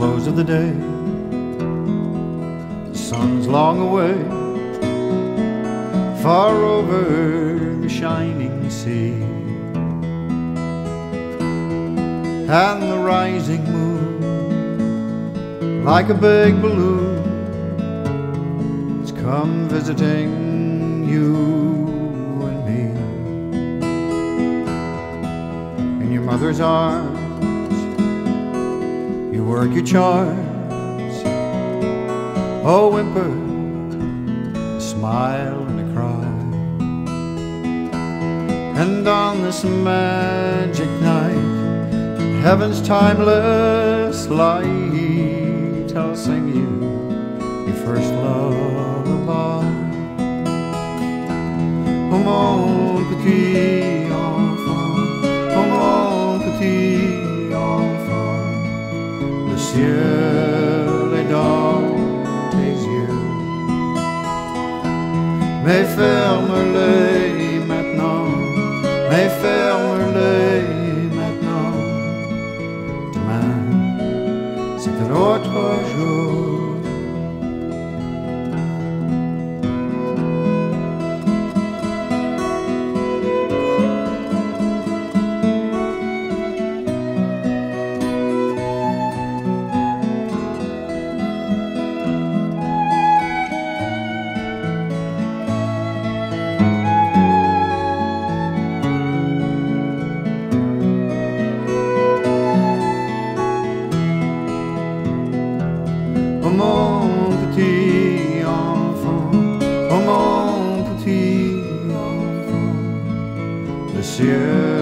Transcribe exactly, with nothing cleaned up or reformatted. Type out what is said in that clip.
close of the day, the sun's long away, far over the shining sea, and the rising moon, like a big balloon, has come visiting you and me. In your mother's arms, you work your charms. Oh, whimper, a smile and a cry. And on this magic night, in heaven's timeless light, I'll sing you your first lullaby. Oh, mon petit enfant, oh, mon petit enfant, le ciel est dans tes yeux. Mais ferme-les maintenant, mais ferme-les maintenant. Demain, c'est un autre jour. Oh, mon petit enfant, oh, mon petit enfant, le ciel